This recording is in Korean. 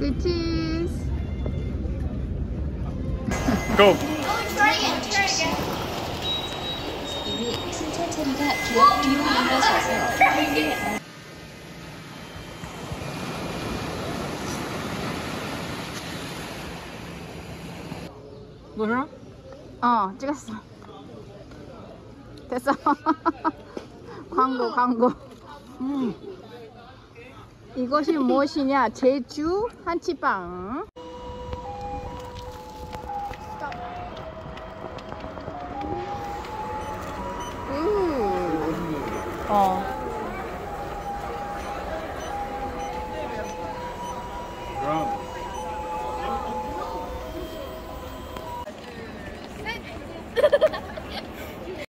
Good cheese. Go. 이미 승차 차례가 뒤로 물러서서 뭐야? 찍었어. 됐어. 광고. 이것이 무엇이냐? 제주 한치빵. 어.